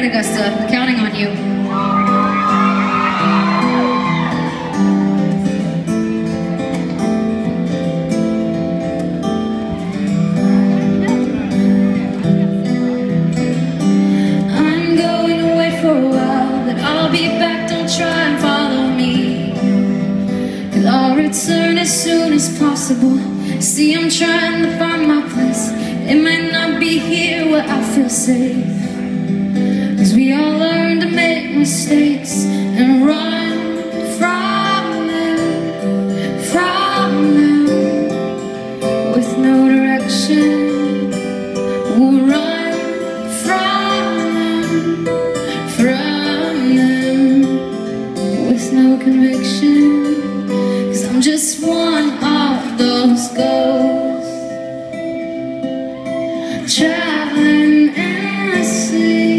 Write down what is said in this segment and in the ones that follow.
right, Augusta. Counting on you. I'm going away for a while, but I'll be back. Don't try and follow me, 'cause I'll return as soon as possible. See, I'm trying to find my place. It might not be here where I feel safe, 'cause we all learn to make mistakes and run from them with no direction. We'll run from them with no conviction, 'cause I'm just one of those ghosts traveling endlessly.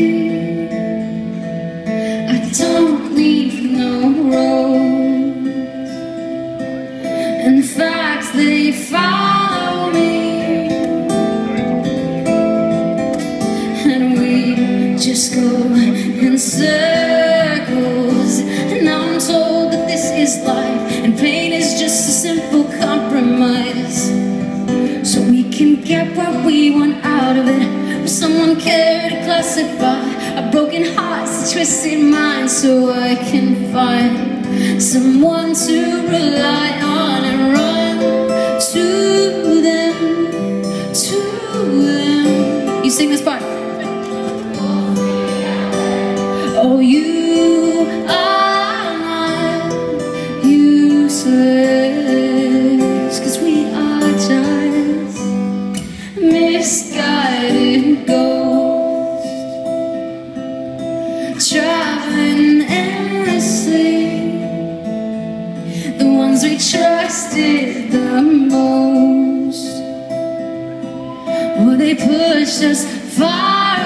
I don't need no roads. In fact, they follow me, and we just go in circles. And now I'm told that this is life, and pain is just a simple compromise, so we can get what we want out of it. If someone cared to classify a broken heart's a twisted mind, so I can find someone to rely on and run to them, to them. You sing this part. Oh, you are not useless, 'cause we are just misguided ghosts traveling endlessly. The ones we trusted the most, well, they pushed us far